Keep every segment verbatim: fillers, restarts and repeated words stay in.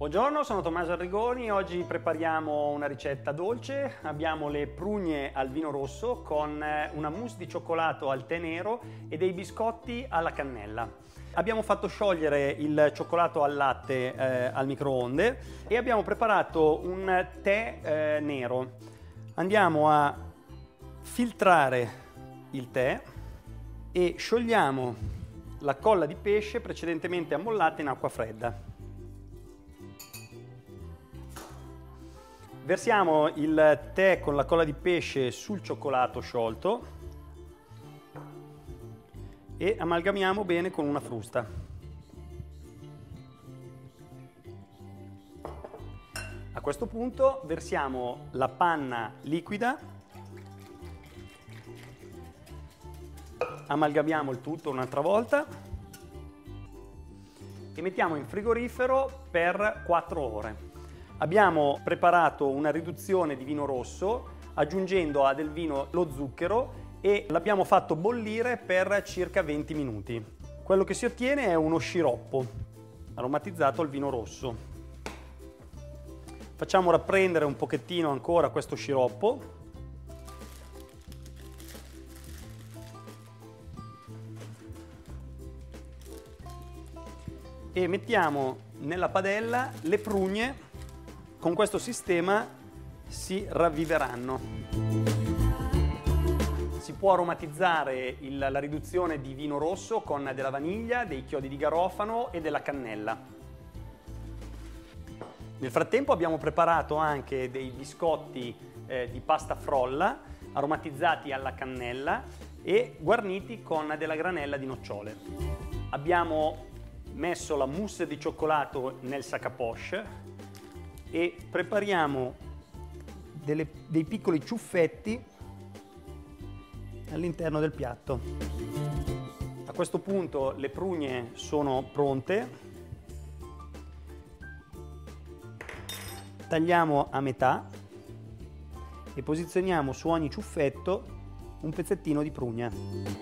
Buongiorno, sono Tommaso Arrigoni. Oggi prepariamo una ricetta dolce. Abbiamo le prugne al vino rosso con una mousse di cioccolato al tè nero e dei biscotti alla cannella. Abbiamo fatto sciogliere il cioccolato al latte eh, al microonde e abbiamo preparato un tè eh, nero. Andiamo a filtrare il tè e sciogliamo la colla di pesce precedentemente ammollata in acqua fredda. Versiamo il tè con la colla di pesce sul cioccolato sciolto e amalgamiamo bene con una frusta. A questo punto versiamo la panna liquida, amalgamiamo il tutto un'altra volta e mettiamo in frigorifero per quattro ore. Abbiamo preparato una riduzione di vino rosso aggiungendo a del vino lo zucchero e l'abbiamo fatto bollire per circa venti minuti. Quello che si ottiene è uno sciroppo aromatizzato al vino rosso. Facciamo rapprendere un pochettino ancora questo sciroppo. E mettiamo nella padella le prugne. Con questo sistema si ravviveranno. Si può aromatizzare il, la riduzione di vino rosso con della vaniglia, dei chiodi di garofano e della cannella. Nel frattempo abbiamo preparato anche dei biscotti eh, di pasta frolla aromatizzati alla cannella e guarniti con della granella di nocciole. Abbiamo messo la mousse di cioccolato nel sac à poche e prepariamo delle, dei piccoli ciuffetti all'interno del piatto. A questo punto le prugne sono pronte. Tagliamo a metà e posizioniamo su ogni ciuffetto un pezzettino di prugna.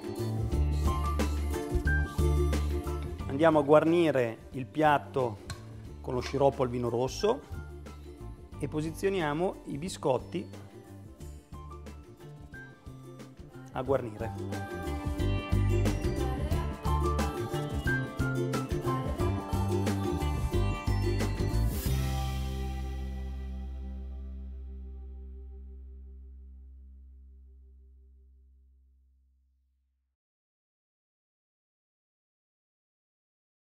Andiamo a guarnire il piatto con lo sciroppo al vino rosso e posizioniamo i biscotti a guarnire.